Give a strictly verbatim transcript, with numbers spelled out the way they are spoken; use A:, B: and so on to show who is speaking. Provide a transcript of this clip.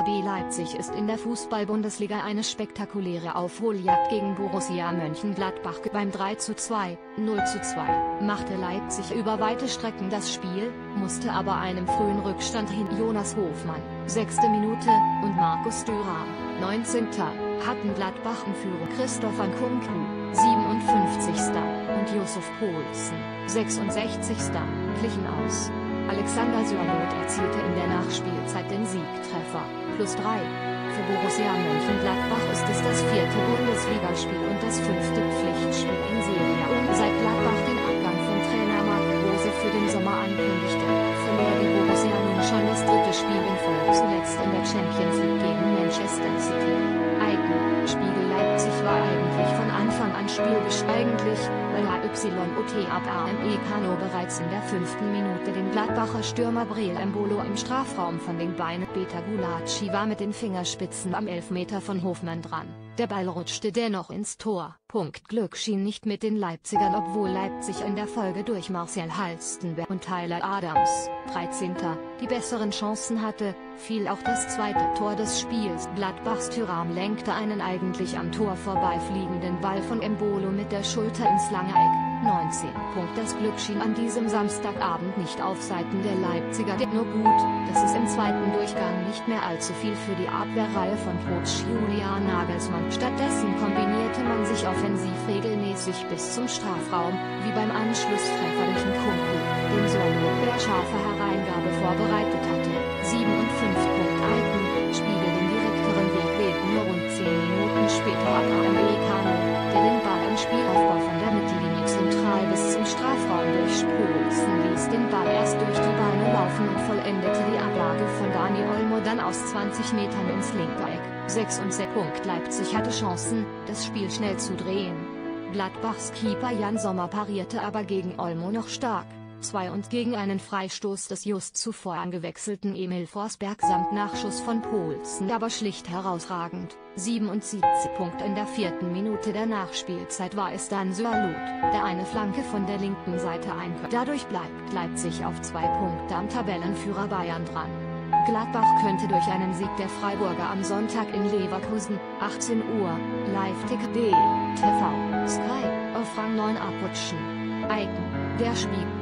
A: R B Leipzig ist in der Fußball-Bundesliga eine spektakuläre Aufholjagd gegen Borussia Mönchengladbach. Beim drei zu zwei, null zu zwei machte Leipzig über weite Strecken das Spiel, musste aber einem frühen Rückstand hin. Jonas Hofmann, sechste Minute, und Markus Thuram, neunzehnte hatten Gladbach in Führung. Christopher Nkunku, siebenundfünfzigster und Yussuf Poulsen, sechsundsechzigster glichen aus. Alexander Sörloth erzielte in der Nachspielzeit den Siegtreffer, plus drei. Für Borussia Mönchengladbach ist es das vierte Bundesligaspiel und das fünfte Pflichtspiel in Serie. Und seit Gladbach den Abgang von Trainer Marco Rose für den Sommer ankündigte, verlor die Borussia nun schon das dritte Spiel in Folge, zuletzt in der Champions League gegen Manchester City. Eiken, Spiegel Leipzig war eigentlich von Anfang an spielbesch eigentlich, weil A Y O T Abraham Ekano bereits in der fünften Minute den Gladbacher Stürmer Breel Embolo im Strafraum von den Beinen. Beta Gulacsi war mit den Fingerspitzen am Elfmeter von Hofmann dran. Der Ball rutschte dennoch ins Tor. Punkt Glück schien nicht mit den Leipzigern, obwohl Leipzig in der Folge durch Marcel Halstenberg und Tyler Adams, dreizehnter die besseren Chancen hatte, fiel auch das zweite Tor des Spiels. Gladbachs Thuram lenkte einen eigentlich am Tor vorbeifliegenden Ball von Embolo mit der Schulter ins lange Eck. neunzehn. Das Glück schien an diesem Samstagabend nicht auf Seiten der Leipziger. Nur gut, dass es im zweiten Durchgang nicht mehr allzu viel für die Abwehrreihe von Coach Julian Nagelsmann. Stattdessen kombinierte man sich offensiv regelmäßig bis zum Strafraum, wie beim Anschlusstreffer durch Nkunku, den Sörloth per scharfer Hereingabe vorbereitet hatte. sieben und fünf. Eiken, Spiegel den direkteren Weg wählten nur rund zehn Minuten später Abraham Ekano, der den Ball im Spielaufbau von der Mittellinie zentral bis zum Strafraum durchspulzen ließ, den Ball erst durch die Beine laufen und vollendete die Ablage von Dani Olmo dann aus zwanzig Metern ins linke Eck. sechs und sechs. Leipzig hatte Chancen, das Spiel schnell zu drehen. Gladbachs Keeper Jan Sommer parierte aber gegen Olmo noch stark. zwei und gegen einen Freistoß des just zuvor angewechselten Emil Forsberg samt Nachschuss von Poulsen aber schlicht herausragend. siebenundsiebzig. In der vierten Minute der Nachspielzeit war es dann Sörloth, der eine Flanke von der linken Seite einköpfte. Dadurch bleibt Leipzig auf zwei Punkte am Tabellenführer Bayern dran. Gladbach könnte durch einen Sieg der Freiburger am Sonntag in Leverkusen, achtzehn Uhr, Live-Ticker D, T V, Sky, auf Rang neun abrutschen. Eiken, der Spiegel.